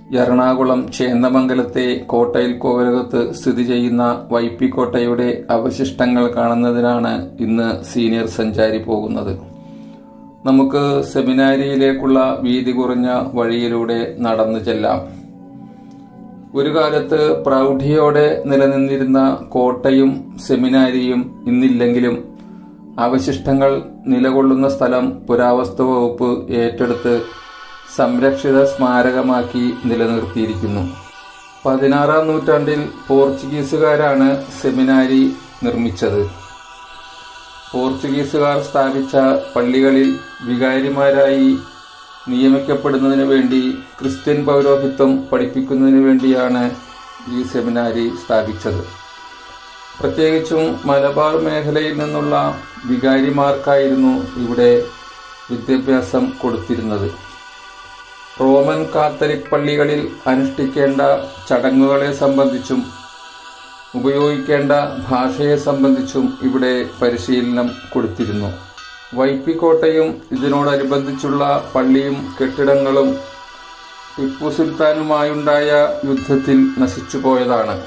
എറണാകുളം ചേന്ദമംഗലത്തെ കോട്ടയിൽ കോവിലകത്ത് സ്ഥിതി ചെയ്യുന്ന വൈപ്പിക്കോട്ടയുടെ അവശിഷ്ടങ്ങൾ കാണുന്നതിനാണ് ഇന്ന് സീനിയർ സഞ്ചാരി പോകുന്നത്. നമുക്ക് സെമിനാരിയിലേക്കുള്ള വീതി കുറഞ്ഞ വഴിയിലൂടെ നടന്നു ചെല്ലാം. ഒരു കാലത്ത് പ്രൗഢിയോടെ നിലനിന്നിരുന്ന കോട്ടയും സെമിനാരിയും ഇന്നില്ലെങ്കിലും അവശിഷ്ടങ്ങൾ നിലകൊള്ളുന്ന സ്ഥലം പുരാവസ്തു വകുപ്പ് ഏറ്റെടുത്ത് സംരക്ഷിത സ്മാരകമാക്കി നിലനിർത്തിയിരിക്കുന്നു. 16-ാം നൂറ്റാണ്ടിൽ പോർച്ചുഗീസുകാരാണ് സെമിനാരി നിർമ്മിച്ചത്. പോർച്ചുഗീസുകാർ സ്ഥാപിച്ച പള്ളികളിൽ വികാരിമാരായി നിയമിക്കപ്പെടുന്നതിനു വേണ്ടി ക്രിസ്ത്യൻ പൗരോഹിത്വം പഠിപ്പിക്കുന്നതിനു വേണ്ടിയാണ് ഈ സെമിനാരി സ്ഥാപിച്ചത്. പ്രത്യേകിച്ചും മലബാർ മേഖലയിൽ നിന്നുള്ള വികാരിമാർക്കായിരുന്നു ഇവിടെ വിദ്യാഭ്യാസം കൊടുത്തിരുന്നത്. റോമൻ കാത്തലിക് പള്ളികളിൽ അനുഷ്ഠിക്കേണ്ട ചടങ്ങുകളെ സംബന്ധിച്ചും ഉപയോഗിക്കേണ്ട ഭാഷയെ സംബന്ധിച്ചും ഇവിടെ പരിശീലനം കൊടുത്തിരുന്നു. വൈപ്പിക്കോട്ടയും ഇതിനോടനുബന്ധിച്ചുള്ള പള്ളിയും കെട്ടിടങ്ങളും ടിപ്പു സുൽത്താനുമായുണ്ടായ യുദ്ധത്തിൽ നശിച്ചുപോയതാണ്.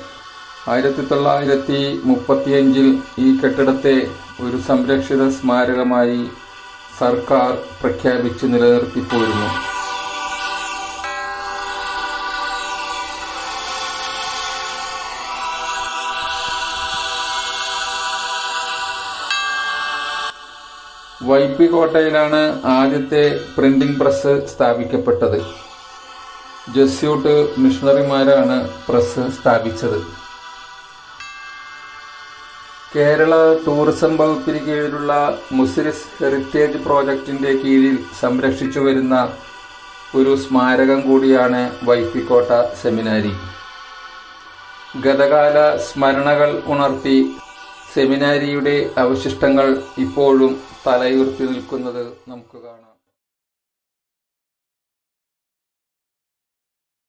1935 ഈ കെട്ടിടത്തെ ഒരു സംരക്ഷിത സ്മാരകമായി സർക്കാർ പ്രഖ്യാപിച്ച് നിലനിർത്തിപ്പോരുന്നു. വൈപ്പിക്കോട്ടയിലാണ് ആദ്യത്തെ പ്രിന്റിംഗ് പ്രസ് സ്ഥാപിക്കപ്പെട്ടത്. ജസ്യൂട്ട് മിഷണറിമാരാണ് പ്രസ് സ്ഥാപിച്ചത്. കേരള ടൂറിസം വകുപ്പിന് കീഴിലുള്ള മുസിരിസ് ഹെറിറ്റേജ് പ്രോജക്റ്റിന്റെ കീഴിൽ സംരക്ഷിച്ചു വരുന്ന ഒരു സ്മാരകം കൂടിയാണ് വൈപ്പിക്കോട്ട സെമിനാരി. ഗതകാല സ്മരണകൾ ഉണർത്തി സെമിനാരിയുടെ അവശിഷ്ടങ്ങൾ ഇപ്പോഴും തലയുയർത്തി നിൽക്കുന്നത് നമുക്ക് കാണാം.